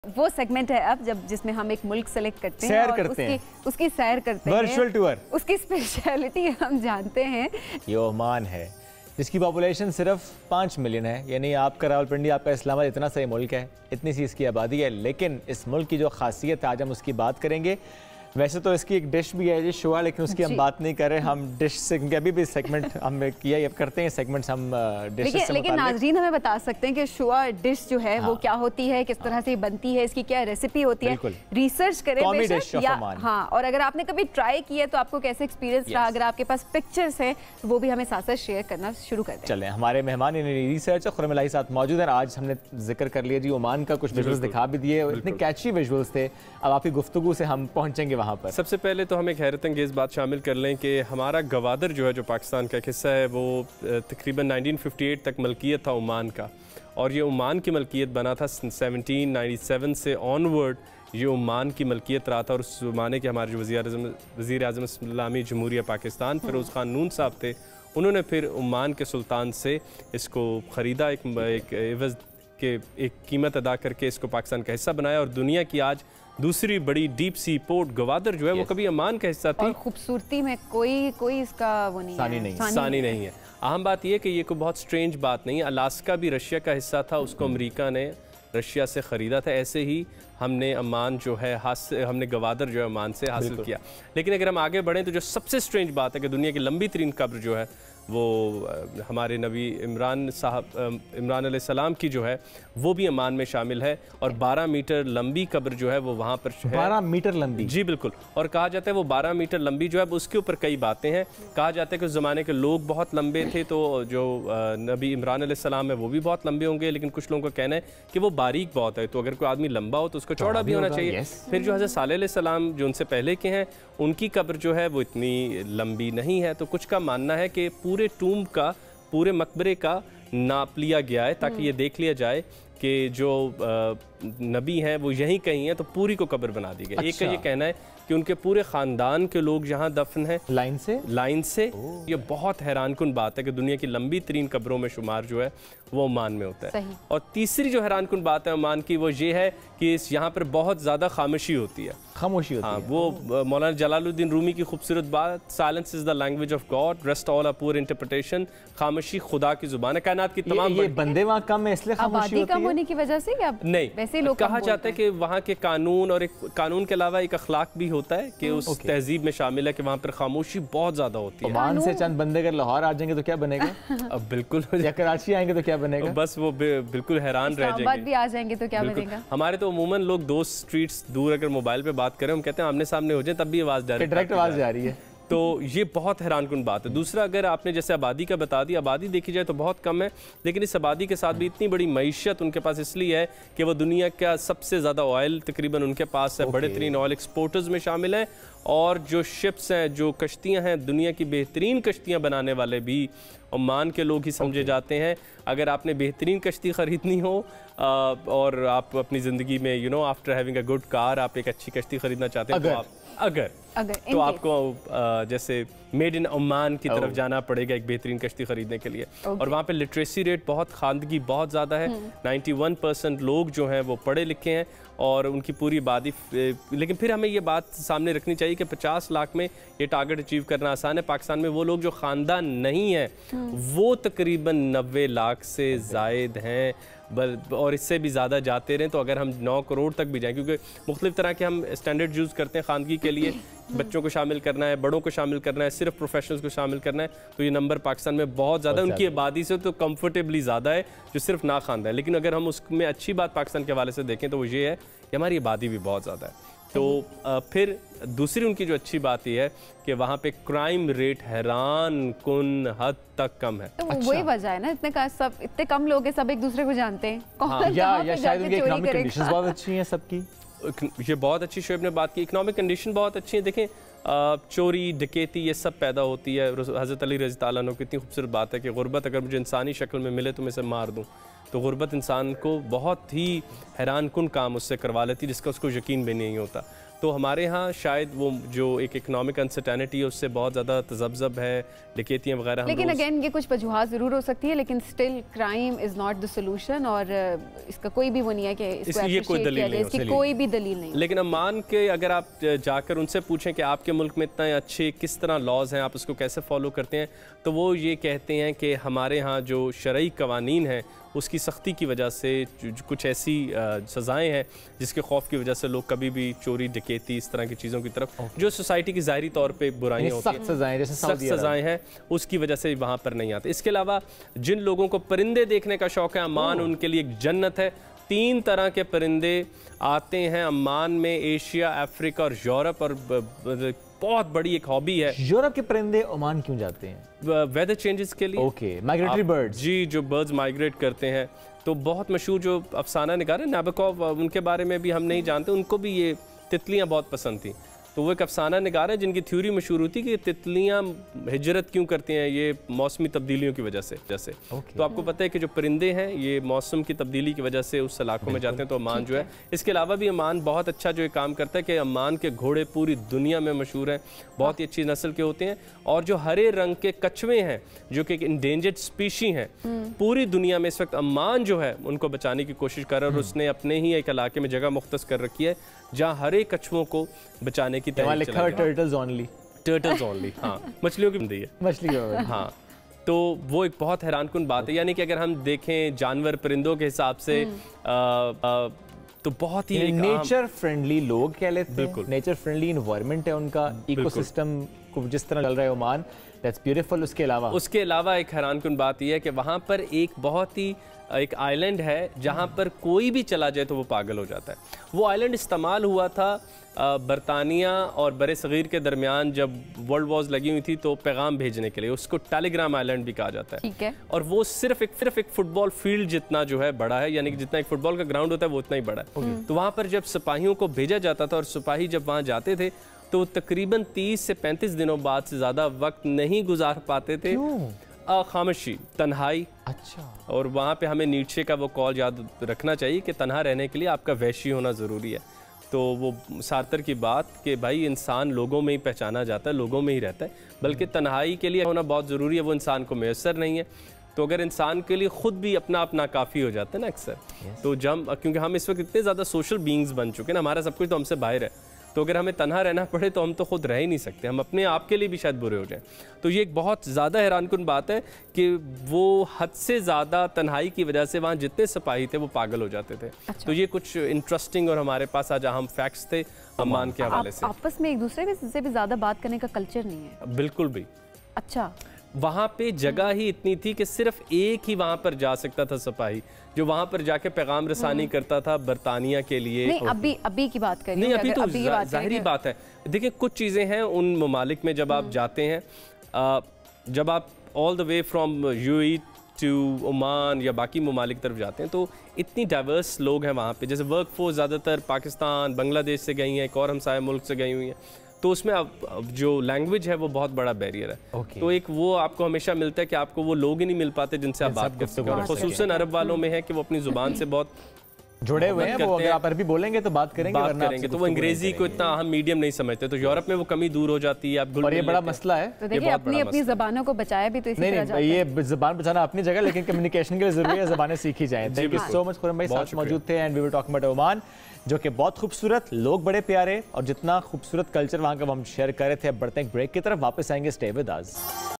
वो सेगमेंट है अब जब जिसमें हम एक मुल्क सेलेक्ट करते हैं सैर और करते हैं। उसकी सैर करते हैं, वर्चुअल टूर। उसकी स्पेशलिटी हम जानते हैं। ये ओमान है जिसकी पॉपुलेशन सिर्फ 5 मिलियन है, यानी आपका रावलपिंडी, आपका इस्लामाबाद इतना सही मुल्क है, इतनी सी इसकी आबादी है, लेकिन इस मुल्क की जो खासियत है आज हम उसकी बात करेंगे। वैसे तो इसकी एक डिश भी है जी शुआ, लेकिन उसकी हम बात नहीं कर रहे, हम डिश से, क्योंकि अभी भी सेगमेंट हम किया अब करते हैं सेगमेंट्स हम डिश से। लेकिन नाजरीन हमें बता सकते हैं कि शुआ डिश जो है वो क्या होती है, किस तरह से बनती है, इसकी क्या रेसिपी होती है, रिसर्च करें या हाँ, और अगर आपने कभी ट्राई किया तो आपको कैसे एक्सपीरियंस रहा, अगर आपके पास पिक्चर्स हैं तो वो भी हमें साथ साथ शेयर करना शुरू कर दें। चलें, हमारे मेहमान रिसर्चर खुरम इलाही साथ मौजूद हैं। आज हमने जिक्र कर लिया जी ओमान का, कुछ विजुअल्स दिखा भी दिए, इतने कैची विजुअल्स थे। अब आपकी गुफ्तगू से हम पहुंचेंगे वहाँ पर। सबसे पहले तो हम एक हैरत अंगेज़ बात शामिल कर लें कि हमारा गवादर जो है, जो पाकिस्तान का एक हिस्सा है, वो तकरीबन 1958 तक मलकियत था ओमान का, और ये ओमान की मलकियत बना था 1797 से ऑनवर्ड ये ओमान की मलकियत रहा था। और उस ज़माने के हमारे जो वज़ीर आज़म इस्लामी जमहूरिया पाकिस्तान फिरोज़ खान नून साहब थे, उन्होंने फिर ओमान के सुल्तान से इसको ख़रीदा, एक एवज़ के एक कीमत अदा करके इसको पाकिस्तान का हिस्सा बनाया। और दुनिया की आज दूसरी बड़ी डीप सी पोर्ट गवादर जो है वो कभी ओमान का हिस्सा थी। और खूबसूरती में कोई इसका वो नहीं सानी नहीं है। अहम बात यह कि ये कोई बहुत स्ट्रेंज बात नहीं है। अलास्का भी रशिया का हिस्सा था, उसको अमेरिका ने रशिया से ख़रीदा था। ऐसे ही हमने ओमान जो है हमने गवादर जो है ओमान से हासिल किया। लेकिन अगर हम आगे बढ़ें तो जो सबसे स्ट्रेंज बात है कि दुनिया की लंबी तरीन कब्र जो है वो हमारे नबी इमरान अलैहिस्सलाम की जो है वो भी ओमान में शामिल है। और 12 मीटर लंबी कब्र जो है वो वहाँ पर है। 12 मीटर लंबी? जी बिल्कुल। और कहा जाता है वो 12 मीटर लंबी जो है उसके ऊपर कई बातें हैं। कहा जाता है कि उस ज़माने के लोग बहुत लंबे थे, तो जो नबी इमरान अलैहिस्सलाम है वो भी बहुत लंबे होंगे, लेकिन कुछ लोगों का कहना है कि वो बारीक बहुत है, तो अगर कोई आदमी लंबा हो तो उसको चौड़ा भी होना चाहिए। फिर जो हज़रत सालेह अलैहिस्सलाम जो उनसे पहले के हैं, उनकी कब्र जो है वो इतनी लंबी नहीं है। तो कुछ का मानना है कि पूरे टूम्ब का, पूरे मकबरे का नाप लिया गया है ताकि ये देख लिया जाए कि जो नबी हैं वो यहीं कहीं हैं, तो पूरी को कब्र बना दी गई। अच्छा। एक का ये कहना है कि उनके पूरे ख़ानदान के लोग यहाँ दफन हैं लाइन से। ये बहुत हैरानकुन बात है कि दुनिया की लंबी तरीन कब्रों में शुमार जो है वो ओमान में होता है। और तीसरी जो हैरानकुन बात है ओमान की वो ये है कि यहाँ पर बहुत ज़्यादा खामोशी होती है। हाँ, वो मौलाना जलालुद्दीन रूमी की खूबसूरत बात, silence is the language of God, rest all a poor interpretation. खामोशी खुदा की जुबान है। कायनात की तमाम ये बंदे वहाँ कम है इसलिए खामोशी होती है? कम होने की वजह से या नहीं, वैसे लोग कहा जाता है कि वहाँ के कानून, और एक कानून के अलावा एक अखलाक भी होता है कि उस तहजीब में शामिल है कि वहाँ पर खामोशी बहुत ज़्यादा होती है। ओमान से चंद बंदे अगर लाहौर आ जाएंगे तो क्या बनेगा? अब बिल्कुल, या कराची आएंगे तो क्या बनेगा? बस वो बिल्कुल हैरान रह जाएंगे। भी आ जाएंगे तो क्या बनेगा? हमारे तो अमूमन लोग 2 स्ट्रीट्स दूर अगर मोबाइल पे बात करें, हम कहते हैं आमने सामने हो जाए तब भी आवाज़ डायरेक्ट आवाज़ जा रही है। तो ये बहुत हैरानकुन बात है। दूसरा, अगर आपने जैसे आबादी का बता दी, आबादी देखी जाए तो बहुत कम है, लेकिन इस आबादी के साथ भी इतनी बड़ी मईशत उनके पास इसलिए है कि वो दुनिया का सबसे ज़्यादा ऑयल तकरीबन उनके पास है। बड़े तरीन ऑयल एक्सपोर्टर्स में शामिल हैं। और जो शिप्स हैं, जो कश्तियाँ हैं, दुनिया की बेहतरीन कश्तियाँ बनाने वाले भी ओमान के लोग ही समझे जाते हैं। अगर आपने बेहतरीन कश्ती ख़रीदनी हो और आप अपनी ज़िंदगी में after having a good car आप एक अच्छी कश्ती ख़रीदना चाहते हैं, तो आप अगर तो आपको जैसे मेड इन ओमान की तरफ जाना पड़ेगा एक बेहतरीन कश्ती खरीदने के लिए। और वहाँ पे लिटरेसी रेट बहुत, खानदगी बहुत ज़्यादा है। 91% लोग जो हैं वो पढ़े लिखे हैं और उनकी पूरी आबादी। लेकिन फिर हमें ये बात सामने रखनी चाहिए कि 50 लाख में ये टारगेट अचीव करना आसान है। पाकिस्तान में वो लोग जो ख़ानदान नहीं है वो तकरीबन 90 लाख से ज़ायद हैं, और इससे भी ज़्यादा जाते रहें तो अगर हम 9 करोड़ तक भी जाएं, क्योंकि मुख्तलिफ तरह के हम स्टैंडर्ड यूज़ करते हैं खानगी के लिए। बच्चों को शामिल करना है, बड़ों को शामिल करना है, सिर्फ प्रोफेशनल्स को शामिल करना है, तो ये नंबर पाकिस्तान में बहुत ज़्यादा, उनकी आबादी से तो कंफर्टेबली ज़्यादा है जो सिर्फ ना खानदा है। लेकिन अगर हम उसमें अच्छी बात पाकिस्तान के हवाले से देखें तो वो ये है कि हमारी आबादी भी बहुत ज़्यादा है। तो फिर दूसरी उनकी जो अच्छी बात यह है कि वहाँ पे क्राइम रेट हैरान कुन हद तक कम है। तो वही वजह है ना, इतने कम लोग हैं, सब एक दूसरे को जानते हैं। या शायद उनकी इकोनॉमिक कंडीशंस बहुत अच्छी हैं सबकी। ये बहुत अच्छी शोएब ने बात की, इकोनॉमिक कंडीशन बहुत अच्छी है। देखें, चोरी डकैती ये सब पैदा होती है। हज़रत अली रज़ी अल्लाह अन्हु की इतनी खूबसूरत बात है कि गुर्बत अगर मुझे इंसानी शक्ल में मिले तो मैं इसे मार दूँ। तो गुर्बत इंसान को बहुत ही हैरान कुन काम उससे करवा लेती है जिसका उसको यकीन भी नहीं होता। तो हमारे यहाँ शायद वो जो एक इकोनॉमिक अनसर्टेनिटी है उससे बहुत ज़्यादा तजब्जब है, डकैतियाँ वगैरह। लेकिन अगेन ये कुछ वजूहात ज़रूर हो सकती है, लेकिन still crime is not the solution, और इसका कोई भी वो नहीं है कि इसको कोई दलील नहीं। लेकिन अब मान के अगर आप जाकर उनसे पूछें कि आपके मुल्क में इतना अच्छे किस तरह लॉज हैं, आप उसको कैसे फॉलो करते हैं, तो वो ये कहते हैं कि हमारे यहाँ जो शरई कवानीन हैं उसकी सख्ती की वजह से कुछ ऐसी सज़ाएं हैं जिसके खौफ की वजह से लोग कभी भी चोरी डकैती इस तरह की चीज़ों की तरफ जो सोसाइटी की ज़ाहिरी तौर पे बुराइयां होती हैं, सख्त सज़ाएं हैं, उसकी वजह से वहाँ पर नहीं आते। इसके अलावा जिन लोगों को परिंदे देखने का शौक़ है, अम्मान उनके लिए एक जन्नत है। 3 तरह के परिंदे आते हैं अम्मान में, एशिया, अफ्रीका और यूरोप, और बहुत बड़ी एक हॉबी है। यूरोप के परिंदे ओमान क्यों जाते हैं? वेदर चेंजेस के लिए। Okay, migratory birds. जी, जो बर्ड्स माइग्रेट करते हैं। तो बहुत मशहूर जो अफसाना निगार है नाबोकोव, उनके बारे में भी हम नहीं जानते, उनको भी ये तितलियां बहुत पसंद थी। तो वो एक अफसाना निगार है जिनकी थ्योरी मशहूर होती है कि तितलियां हिजरत क्यों करती हैं, ये मौसमी तब्दीलियों की वजह से। जैसे तो आपको पता है कि जो परिंदे हैं ये मौसम की तब्दीली की वजह से उस इलाकों में जाते हैं, तो अम्मान जो है। इसके अलावा भी अम्मान बहुत अच्छा जो काम करता है कि अम्मान के घोड़े पूरी दुनिया में मशहूर हैं, बहुत ही अच्छी नस्ल के होते हैं। और जो हरे रंग के कछुए हैं जो कि एक इंडेंजर्ड स्पीशी हैं, पूरी दुनिया में इस वक्त अम्मान जो है उनको बचाने की कोशिश कर रहा है, और उसने अपने ही एक इलाके में जगह मुख्तस कर रखी है जहाँ हरे कछुओं को बचाने की तैयारी चल रही है। टर्टल्स ओनली, टर्टल्स ओनली, हाँ, मछलियों की बंदी है, मछलियों, हाँ। तो वो एक बहुत हैरानकुन बात है, यानी कि अगर हम देखें जानवर परिंदों के हिसाब से तो बहुत ही नेचर फ्रेंडली लोग कह लेते हैं, नेचर फ्रेंडली इन्वायरमेंट है उनका, इकोसिस्टम को जिस तरह चल रहा है ओमान, दैट्स ब्यूटीफुल। उसके अलावा एक हैरानकुन बात यह है कि वहाँ पर एक बहुत ही एक आइलैंड है जहाँ पर कोई भी चला जाए तो वो पागल हो जाता है। वो आइलैंड इस्तेमाल हुआ था बरतानिया और बरे सगीर के दरमियान जब वर्ल्ड वॉर्स लगी हुई थी, तो पैगाम भेजने के लिए, उसको टेलीग्राम आइलैंड भी कहा जाता है। ठीक है। और वो सिर्फ एक फुटबॉल फील्ड जितना जो है बड़ा है, यानी कि जितना एक फुटबॉल का ग्राउंड होता है वो उतना ही बड़ा है। तो वहाँ पर जब सिपाहियों को भेजा जाता था और सिपाही जब वहाँ जाते थे तो तकरीबन 30 से 35 दिनों बाद से ज़्यादा वक्त नहीं गुजार पाते थे। खामोशी, तन्हाई। अच्छा। और वहाँ पे हमें नीचे का वो कॉल याद रखना चाहिए कि तन्हा रहने के लिए आपका वहशी होना ज़रूरी है। तो वो सार्थर की बात कि भाई इंसान लोगों में ही पहचाना जाता है, लोगों में ही रहता है, बल्कि तन्हाई के लिए होना बहुत ज़रूरी है, वो इंसान को मैसर नहीं है। तो अगर इंसान के लिए ख़ुद भी अपना अपना काफ़ी हो जाता है ना अक्सर, तो जब क्योंकि हम इस वक्त इतने ज़्यादा सोशल बींग्स बन चुके हैं ना, हमारा सब कुछ तो हमसे बाहर है, तो अगर हमें तन्हा रहना पड़े तो हम तो खुद रह ही नहीं सकते, हम अपने आप के लिए भी शायद बुरे हो जाएं। तो ये एक बहुत ज़्यादा हैरानकुन बात है कि वो हद से ज़्यादा तन्हाई की वजह से वहाँ जितने सिपाही थे वो पागल हो जाते थे। अच्छा। तो ये कुछ इंटरेस्टिंग और हमारे पास आज अहम फैक्ट्स थे अम्मान के हवाले से। आपस में एक दूसरे से भी ज़्यादा बात करने का कल्चर नहीं है? बिल्कुल भी। अच्छा। वहाँ पे जगह ही इतनी थी कि सिर्फ एक ही वहाँ पर जा सकता था सिपाही, जो वहाँ पर जाके पैगाम रसानी करता था बरतानिया के लिए। नहीं, अभी की बात करें। नहीं, अभी तो जाहिर बात है। देखिए कुछ चीज़ें हैं उन ममालिक में जब आप जाते हैं, जब आप all the way from UAE to Oman या बाकी ममालिक तरफ जाते हैं, तो इतनी डाइवर्स लोग हैं वहाँ पे। जैसे वर्क फोर्स ज़्यादातर पाकिस्तान, बांग्लादेश से गई हैं, एक और हमसाया मुल्क से गई हुई हैं, तो उसमें अब जो लैंग्वेज है वो बहुत बड़ा बैरियर है। तो एक वो आपको हमेशा मिलता है कि आपको वो लोग ही नहीं मिल पाते जिनसे आप बात कर सकते। खुसूसन अरब वालों में है कि वो अपनी ज़ुबान से बहुत जुड़े हुए हैं, वो अगर आप अरबी बोलेंगे तो बात करेंगे, तो वो अंग्रेजी को इतना अहम मीडियम नहीं समझते। तो यूरोप में वो कमी दूर हो जाती है। और ये बड़ा मसला है। तो देखिए अपनी ज़बानों को बचाया भी तो इसी तरह जाता है। ये ज़बान बचाना अपनी जगह, लेकिन कम्युनिकेशन के लिए ज़रूरी है ज़बानें सीखी जाएं। Thank you so much Khurram भाई, साथ मौजूद थे and we will talk about Oman, जो कि बहुत खूबसूरत, लोग बड़े प्यारे और जितना खूबसूरत कल्चर वहाँ का हम शेयर कर रहे थे। अब बढ़ते हैं ब्रेक की तरफ, वापस आएंगे, स्टे विद अस।